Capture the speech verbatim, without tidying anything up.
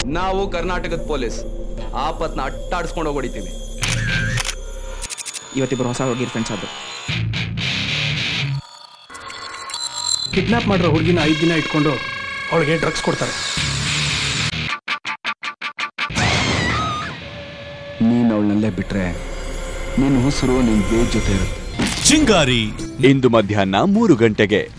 ನಾವು ಕರ್ನಾಟಕದ ಪೊಲೀಸ್ ಆಪತ್ನ ಅಟ್ಟಾಡಿಸ್ಕೊಂಡು ಹೋಗ್ಬಿಡ್ತೀವಿ. ಇವತ್ತಿಬ್ಬರು ಹೊಸ ಹುಡುಗಿರ್ ಫ್ರೆಂಡ್ಸ್ ಆದ್ರು. ಕಿಡ್ನಾಪ್ ಮಾಡಿರೋ ಹುಡುಗಿನ ಐದು ದಿನ ಇಟ್ಕೊಂಡು ಅವಳಿಗೆ ಡ್ರಗ್ಸ್ ಕೊಡ್ತಾರೆ. ನೀನು ಅವಳನ್ನಲ್ಲೇ ಬಿಟ್ರೆ ನಿನ್ನ ಉಸಿರು ನಿನ್ ಬೇಜ್ ಜೊತೆ ಇರುತ್ತೆ. ಚಿಂಗಾರಿ ಇಂದು ಮಧ್ಯಾಹ್ನ ಮೂರು ಗಂಟೆಗೆ.